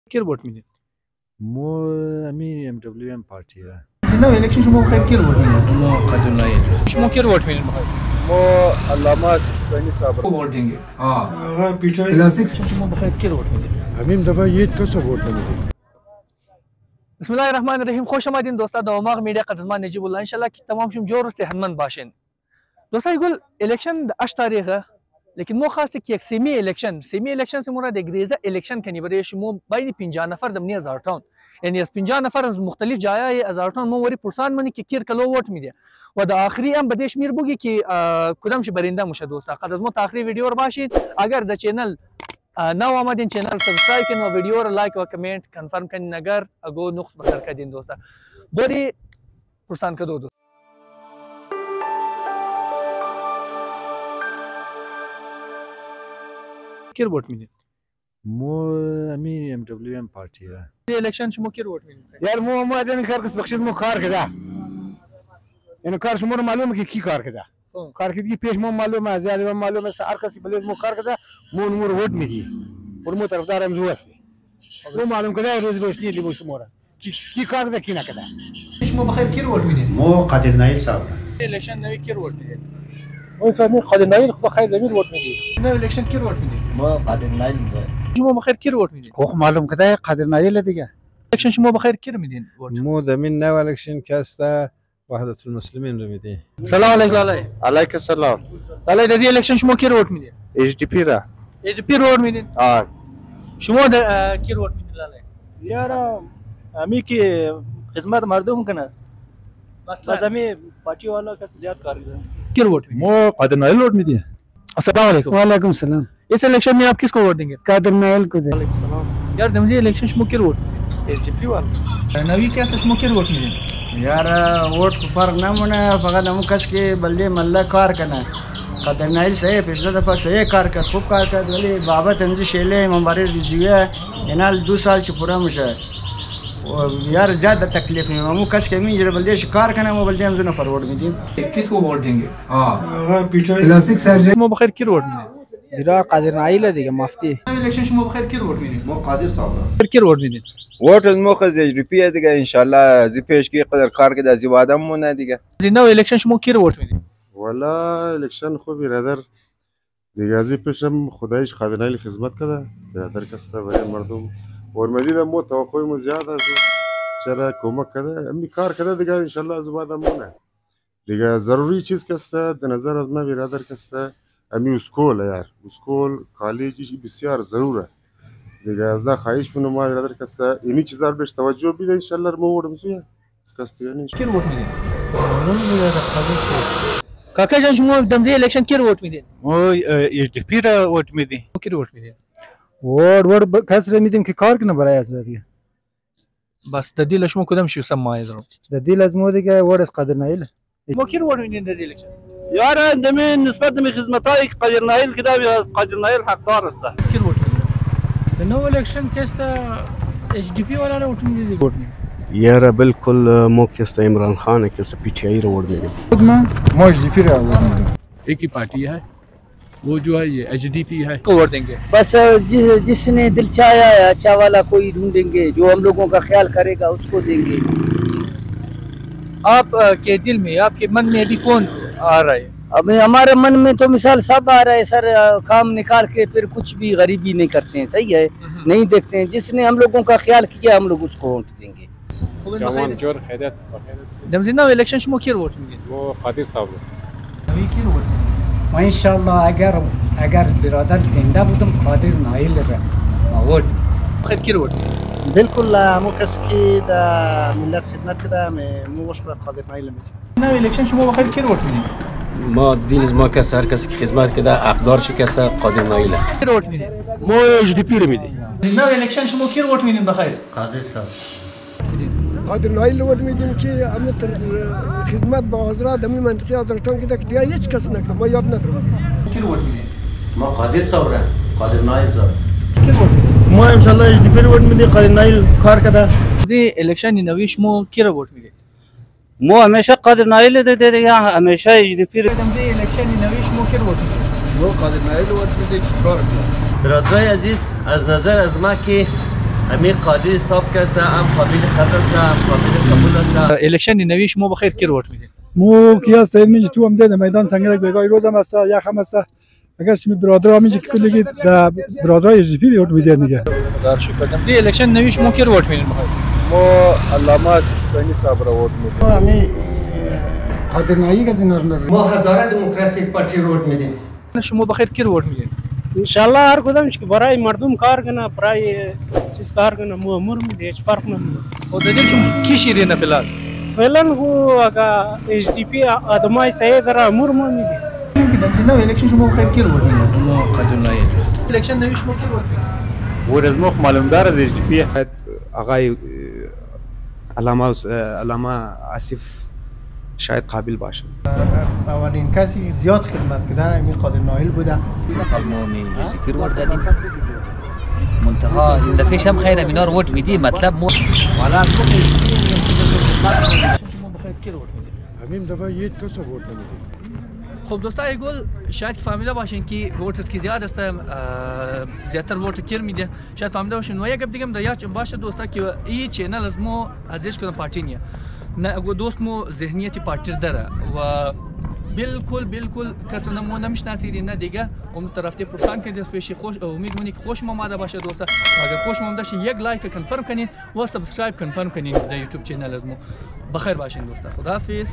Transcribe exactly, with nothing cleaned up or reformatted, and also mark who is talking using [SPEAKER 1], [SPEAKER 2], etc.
[SPEAKER 1] کی رو ووت میدید؟
[SPEAKER 2] مو امی ام دبلیو ام پارتی را.
[SPEAKER 1] نه الکشن شما بخیر کی رو ووت میدید؟ مو قدر نایید. شما کی رو ووت میدید بخیر؟
[SPEAKER 2] مو علامه آصف حسینی صاحب.
[SPEAKER 1] ووت دینگه.
[SPEAKER 2] آه. پیچای پلاستیک.
[SPEAKER 1] شما بخیر کی رو ووت میدید؟
[SPEAKER 2] همین دفعه یک کس رو ووت میدید.
[SPEAKER 1] بسم الله الرحمن الرحیم. خوش آمدین دوستا دواماغ میډیا قدرتمن نجیب الله انشالله که تمام شم جور و صحتمند باشین. دوستا يقول الکشن اش تاریخه لیکن مو خاصه که یک سیمی الکشن سیمی الکشن سے مراد انگریزه الکشن کنی برای شما باید پنجاه نفر دمنی هزار تاون یعنی از پنجاه نفر از مختلف جای هزار تاون مو وری پرسان منی که کیر کلو ووت میده و در آخری هم بدش میر بگی که کدام ش برنده میشه دوستا. قد از مو آخری ویدیو رو باشید. اگر در چینل نو آمدین چینل سبسکرایب کن و ویدیو رو لایک و کامنت کنفرم کنین اگر اگو نقص بخیر کردین دوستا. بری پرسان کدو دوستا. کی رو ووت میدید؟
[SPEAKER 2] مو امی ام دبلیو ام پارتی را.
[SPEAKER 1] الکشن شما کی رو ووت میدید؟
[SPEAKER 3] یار مو مو ادمی کار کس بخشید مو کار کده. یعنی کار شما رو معلومه که کی کار کده. کار کردی پیش مو معلومه از زیاده معلومه است هر کسی بلیز مو کار کده مو مو ووت میدی. اور مو طرفدار هم زو است. مو معلوم کده روز روشنی لی مو شما را. کی کی کار کده کی نکده.
[SPEAKER 1] شما بخیر کی رو ووت میدید؟
[SPEAKER 4] مو قادر نایل صاحب.
[SPEAKER 1] الکشن نوی کی رو ووت میدید؟
[SPEAKER 3] مو فهمی قادر نایل خدا خیر زمین ووت میدی.
[SPEAKER 1] نه الکشن کی رو ووت میدید؟
[SPEAKER 4] مو قادر نایل.
[SPEAKER 1] شما بخیر کی رو ووت میدید؟
[SPEAKER 3] خو معلوم کده قادر نایل دیگه.
[SPEAKER 1] الکشن شما بخیر کی رو میدین؟
[SPEAKER 2] مو دمین نو الکشن کاستا وحدت المسلمین رو میدی.
[SPEAKER 1] سلام علیکم لاله.
[SPEAKER 2] علیک السلام.
[SPEAKER 1] لاله دزی الکشن شما کی رو ووت میدید؟
[SPEAKER 2] اچ دی پی را.
[SPEAKER 1] اچ دی پی رو ووت میدید؟
[SPEAKER 2] آه.
[SPEAKER 1] شما در کی رو ووت میدید لاله؟
[SPEAKER 5] یارا امی کی خدمت مردم کنه بس امی پارٹی والا کا زیاد کار کرتے ہیں.
[SPEAKER 1] کی رو ووٹ میدید؟
[SPEAKER 2] مو قادر نایل ووٹ میدی.
[SPEAKER 1] السلام علیکم.
[SPEAKER 3] وعلیکم السلام.
[SPEAKER 1] اس الیکشن میں آپ کس کو ووٹ دیں گے؟
[SPEAKER 3] قادر نایل کو دے.
[SPEAKER 1] وعلیکم السلام. یار دمزی الیکشن شما کی رو ووٹ میدید؟ ایچ ڈی پی والا. نوی کیسه شما کی رو ووٹ میدید؟
[SPEAKER 4] یار ووٹ کو فرق نمونه فقط همون کس که بلده مله کار کنه. قادر نایل صحیح پیشله دفعه صحیح کار کرد خوب کار کرد ولی بابا تنزی شیله مبارک ریزیه اینا دو سال چه پورا میشه. یار زیاده تکلیف نیست. همون کس که میگیره بلده ش کار کنه مو بلده هم زنه فروورد میدیم.
[SPEAKER 1] کس کو ووٹ دیں گے؟
[SPEAKER 2] آه. پیچای پلاستیک سرجری.
[SPEAKER 1] شما بخیر کی رو ووٹ میدید؟
[SPEAKER 3] میرا قادر نایل دیگه مفتی.
[SPEAKER 1] الیکشن شما بخیر کی رو ووٹ میدید؟
[SPEAKER 4] مو قادر صاحب.
[SPEAKER 1] کی رو ووٹ میدید؟
[SPEAKER 6] ووت از مو خز اچ دی پی دیگه ان شاء الله زی پیش کی قدر کار کده زی وعده مونه دیگه.
[SPEAKER 1] نو الیکشن شما کی رو ووت میدید؟
[SPEAKER 7] والا الکشن خوب برادر دیگه ازی پیشم خدایش قادر نایل خدمت کرده برادر کسا برای مردم اور مزید مو توقع مو زیاد است چرا کمک کرده امی کار کرده دیگه ان شاء الله از بعد مونه دیگه ضروری چیز کسا در نظر از من برادر کسا امی اسکول یار اسکول کالج بسیار ضروره دیگه از نه خواهش منو ما برادر کسا اینی چیزا بهش توجه بده ان شاء الله مو ورم سویا کستیانی
[SPEAKER 1] کی رو ووت میدید؟ کاکا جان شما دمزی الیکشن کی رو ووت میدید؟
[SPEAKER 2] مو اچ دی پی را ووت میدی.
[SPEAKER 1] کی رو ووت میدید؟
[SPEAKER 3] ووٹ ووٹ کس رو میدیم که کار کنه برای از دیگه.
[SPEAKER 1] بس د دې لشمو کدام شو سم مای درو
[SPEAKER 3] د دې لازمو دیگه ووٹ از قادر نایل.
[SPEAKER 1] مو کی رو ووت میدید د دې الیکشن؟
[SPEAKER 5] یارا دمین نسبت می خدمتای قادر نایل کده قادر نایل حقدار است.
[SPEAKER 1] کی رو ووت میدید؟ نو الیکشن کیسه اچ D P والا رو ووت میدید؟ ووت
[SPEAKER 8] یارا بالکل مو کیسه عمران خان کیسه پی T I رو ووٹ میدیم.
[SPEAKER 2] خود میں مو اچ دی پی را ووٹ میدم.
[SPEAKER 9] ایک ہی پارٹی ہے وہ جو ہے یہ ایچ ڈی پی ہے.
[SPEAKER 1] کو ووٹ دیں گے؟
[SPEAKER 5] بس جس جس نے دل چاہیا ہے اچھا والا کوئی ڈھونڈیں گے جو ہم لوگوں کا خیال کرے گا اس کو دیں گے.
[SPEAKER 1] آپ کے دل میں آپ کے من میں ابھی کون آ رہا ہے؟
[SPEAKER 5] اب ہمارے من میں تو مثال سب آ رہا ہے سر کام نکال کے پھر کچھ بھی غریبی نہیں کرتے ہیں صحیح ہے نہیں دیکھتے ہیں جس نے ہم لوگوں کا خیال کیا ہم لوگ اس کو ووٹ دیں گے.
[SPEAKER 9] جوان جور خیرت
[SPEAKER 1] دمزی نو الیکشن شما کی رو ووت میدید؟
[SPEAKER 9] وہ قادر صاحب.
[SPEAKER 1] نوی کی رو ووت میدید؟
[SPEAKER 10] و انشالله اگر اگر برادر زنده بودم قادر نایل را ووت.
[SPEAKER 1] بخیر کی رو ووت میدید؟
[SPEAKER 3] بالکل مو کس که در ملت خدمت کده مو مشکل قادر نایل میشه.
[SPEAKER 1] نو الیکشن شما بخیر کی رو ووت میدید؟
[SPEAKER 8] ما دیل از ما کس هر کسی که خدمت کده حقدار شی کس قادر نایل.
[SPEAKER 1] کی رو ووت میدید؟
[SPEAKER 8] مو اچ دی پی رو میدی.
[SPEAKER 1] نو الیکشن شما کی رو ووت میدید بخیر؟
[SPEAKER 4] قادر صاحب.
[SPEAKER 11] قادر نایل ووت میدیم که همه خدمت با حضرات دمی منطقه حضرتان کده که دیگه هیچ کس نکنه ما یاد ندارم.
[SPEAKER 1] کی رو ووت میدید؟
[SPEAKER 4] ما قادر صاحب را قادر نایل صاحب.
[SPEAKER 1] کی رو ووت میدید؟
[SPEAKER 5] ما ان شاء الله اچ D P رو ووٹ میدیم قادر نایل کار کده.
[SPEAKER 1] زی الیکشن نوی شما کی رو ووت میدید؟
[SPEAKER 5] مو همیشه قادر نایل ده ده یا همیشه اچ D P.
[SPEAKER 1] دمزی الیکشن نوی شما کی رو ووت میدید؟
[SPEAKER 4] مو قادر نایل ووت میدیم کار کنه.
[SPEAKER 12] برادرای عزیز از نظر از ما که امیر قادر صاحب کسته هم قابل خط است هم قابل قبول است.
[SPEAKER 1] الکشن نوی شما بخیر کی ووت میدین؟
[SPEAKER 13] مو کیا است میگی تو هم ده میدان سنگرک بگای روزم است یا خم است اگر شمی برادر میگی که کلی د برادر اس دی پی ووت میده میگه.
[SPEAKER 1] خدا شکر دم دی الکشن نوی شما کی ووت میدین؟
[SPEAKER 7] ما علامه آصف حسینی صاحب را ووت میدیم.
[SPEAKER 4] امی قادر نایی که زنار
[SPEAKER 14] ما هزاره دموکراتیک پارتی ووت میدیم.
[SPEAKER 1] شما بخیر کی ووت میدین؟
[SPEAKER 15] انشالله هر کدامش که برای مردم کار کنه برای چیز کار کنه مو امور میده هیچ فرق نمیکنه.
[SPEAKER 1] و دلیل شما کی شیرینه فعلا؟
[SPEAKER 15] فعلا هو اگه اس دی پی آدمای صحیح در امور مو میده.
[SPEAKER 1] دم نو الکشن شما بخیر کی ووت میدین؟ ما قادر نایی. الکشن نوی شما کی ووت میدین؟
[SPEAKER 16] ورز مخ معلومدار از اس دی پی آقای علامه علامه آصف شاید قابل باشه.
[SPEAKER 17] اولین کسی زیاد خدمت کرده امیر قادر نایل بوده.
[SPEAKER 18] سال ما می اس دی پی ووت دادیم. منتها این دفعه هم خیر امینا رو ووت میدیم مطلب مو
[SPEAKER 1] والا
[SPEAKER 13] همین دفعه یک کس ووت میدیم.
[SPEAKER 1] خب دوستان گل شاید فهمیده باشین که ووترز کی زیاد است زیادتر ووت کیر میده شاید فهمیده باشین و یک گپ دیگه در یاد باشه دوستا که این چینل از مو ازش کدام پارتی نیه نه دوست مو ذهنیتی پارتی داره و بالکل بالکل کس نمو نمیشناسید نه دیگه اون طرفتی پرسان کنید پیش خوش امید مونی که خوش اومده باشه دوستا اگر خوش اومده شید یک لایک کنفرم کنین و سابسکرایب کنفرم کنین در یوتیوب چینل از مو بخیر باشین دوستا خداحافظ.